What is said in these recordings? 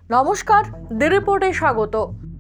নমস্কার, দি রিপোর্টে স্বাগত।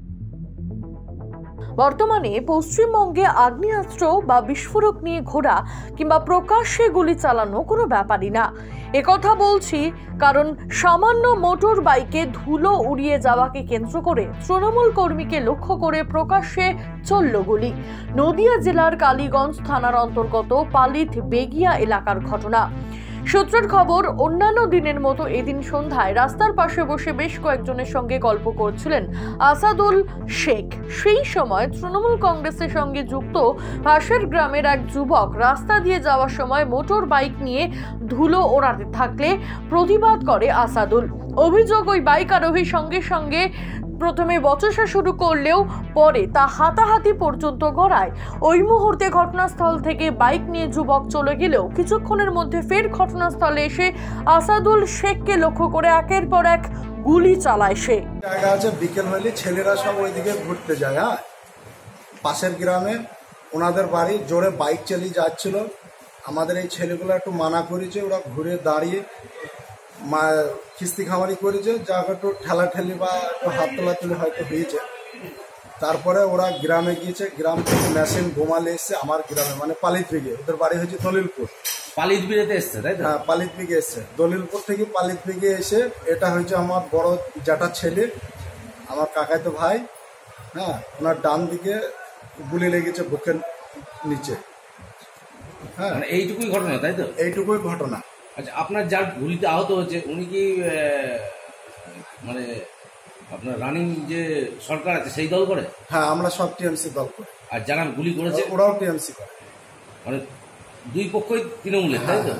বর্তমানে পশ্চিমবঙ্গে আগ্নেয়াস্ত্র বা বিস্ফোরক নিয়ে ঘোরা কিংবা প্রকাশ্যে গুলি চালানো কোনো ব্যাপারই না। একথা বলছি কারণ সামান্য মোটর বাইকে ধুলো উড়িয়ে যাওয়াকে কেন্দ্র করে তৃণমূল কর্মীকে লক্ষ্য করে প্রকাশ্যে চলল গুলি। নদিয়া জেলার কালীগঞ্জ থানার অন্তর্গত পালিত বেগিয়া এলাকার ঘটনা। সূত্রের খবর, অন্যান্য দিনের মতো এদিন সন্ধ্যায় রাস্তার পাশে বসে বেশ কয়েকজনের সঙ্গে গল্প করছিলেন আসাদুল শেখ। সেই সময় তৃণমূল কংগ্রেসের সঙ্গে যুক্ত পাশের গ্রামের এক যুবক রাস্তা দিয়ে যাওয়ার সময় মোটর বাইক নিয়ে ধুলো ওড়াতে থাকলে প্রতিবাদ করে আসাদুল। অভিযোগ, ওই বাইক আরোহীর সঙ্গে সঙ্গে প্রথমে বচসা শুরু করলেও পরে তা হাতাহাতি পর্যন্ত গড়ায়। ওই মুহূর্তে ঘটনাস্থল থেকে বাইক নিয়ে যুবক চলে গেলেও কিছুক্ষণের মধ্যে ফের ঘটনাস্থলে এসে আসাদুল শেখকে লক্ষ্য করে একের পর এক গুলি চালায় সে। জায়গা আছে, বিকেল হলে ছেলেরা সব ওইদিকে ঘুরতে যায়। পাশের গ্রামে ওনাদের বাড়ি, জোরে বাইক চালিয়ে যাচ্ছিল। আমাদের এই ছেলেগুলো একটু মানা করেছে, ওরা ঘুরে দাঁড়িয়ে খিস্তি খামারি করেছে, যা একটু ঠেলাঠেলি বা একটু হাত তোলাতুলি হয়তো হয়েছে। তারপরে ওরা গ্রামে গিয়েছে, গ্রাম থেকে মেশিন বোমালে এসছে আমার গ্রামে, মানে পালিত বিঘে। ওদের বাড়ি হয়েছে দলিলপুর। পালিত বিঘেতে এসছে, তাই তো? হ্যাঁ, পালিত বিঘে এসছে। দলিলপুর থেকে পালিত বিঘে এসে, এটা হয়েছে আমার বড় জ্যাঠার ছেলে, আমার কাকাতো ভাই। হ্যাঁ, ওনার ডান দিকে গুলি লেগেছে বুকের নিচে। হ্যাঁ, মানে এইটুকুই ঘটনা, তাই তো? এইটুকুই ঘটনা। আচ্ছা, আপনার যার গুলিতে আহত হয়েছে উনি কি মানে আপনার রানিং যে সরকার আছে সেই দল করে? হ্যাঁ, আমরা সব টিএমসি দল করি। আর যারা গুলি করেছে ওরাও টিএমসি করে। মানে দুই পক্ষই তৃণমূলের, তাই তো?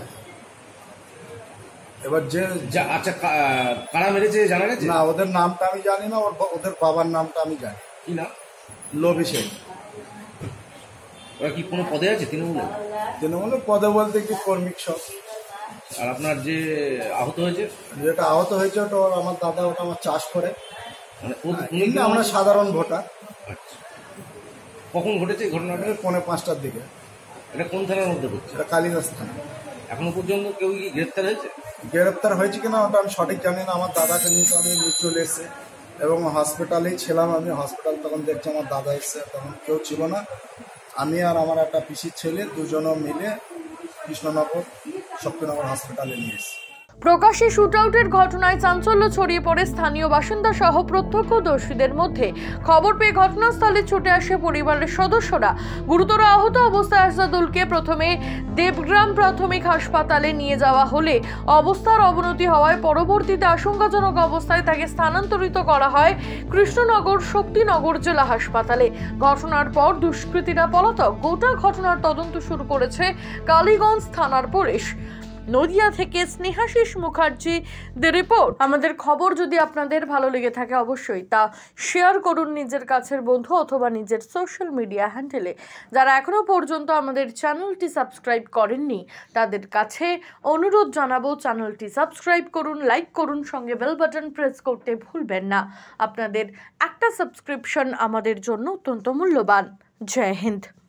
এবার যে আচ্ছা, কারা মেরেছে জানা গেছে? না, ওদের নামটা আমি জানি না, ওদের বাবার নামটা আমি জানি। কি নাম? লোভী শেখ। ওরা কি কোনো পদে আছে তৃণমূলে? তৃণমূলের পদে বলতে কি কর্মিক সব। আর আপনার যে আহত হয়েছে? যেটা আহত হয়েছে ওটা আমার দাদা, ওটা আমার চাষ করে। মানে আমরা সাধারণ ভোটার। আচ্ছা, কখন ঘটেছে ঘটনাটা? 4:45টার দিকে। এটা কোন থানার মধ্যে পড়ছে? এটা কালীগঞ্জ থানা। এখনো পর্যন্ত কেউ কি গ্রেপ্তার হয়েছে? গ্রেপ্তার হয়েছে কিনা ওটা আমি সঠিক জানি না। আমার দাদাকে নিয়ে তো আমি চলে এসেছি এবং হসপিটালেই ছিলাম। আমি হসপিটাল তখন দেখছি আমার দাদা এসছে, তখন কেউ ছিল না। আমি আর আমার একটা পিসির ছেলে দুজনে মিলে কৃষ্ণনগর শক্তিনগর হসপিটালে নিয়ে এসেছি। প্রকাশ্যে শুটআউটের ঘটনায় চাঞ্চল্য ছড়িয়ে পড়ে স্থানীয় বাসিন্দা সহ প্রত্যক্ষদর্শীদের মধ্যে। খবর পেয়ে ঘটনাস্থলে ছুটে আসে পরিবারের সদস্যরা। গুরুতর আহত অবস্থায় আসাদুলকে প্রথমে দেবগ্রাম প্রাথমিক হাসপাতালে নিয়ে যাওয়া হলে অবস্থার অবনতি হওয়ায় পরবর্তীতে আশঙ্কাজনক অবস্থায় তাকে স্থানান্তরিত করা হয় কৃষ্ণনগর শক্তিনগর জেলা হাসপাতালে। ঘটনার পর দুষ্কৃতীরা পলাতক। গোটা ঘটনার তদন্ত শুরু করেছে কালীগঞ্জ থানার পুলিশ। নদিয়া থেকে স্নেহাশিস মুখার্জি, দি রিপোর্ট। আমাদের খবর যদি আপনাদের ভালো লেগে থাকে অবশ্যই তা শেয়ার করুন নিজের কাছের বন্ধু অথবা নিজের সোশ্যাল মিডিয়া হ্যান্ডেলে। যারা এখনো পর্যন্ত আমাদের চ্যানেলটি সাবস্ক্রাইব করেননি তাদের কাছে অনুরোধ জানাবো, চ্যানেলটি সাবস্ক্রাইব করুন, লাইক করুন, সঙ্গে বেল বাটন প্রেস করতে ভুলবেন না। আপনাদের একটা সাবস্ক্রিপশন আমাদের জন্য অত্যন্ত মূল্যবান। জয় হিন্দ।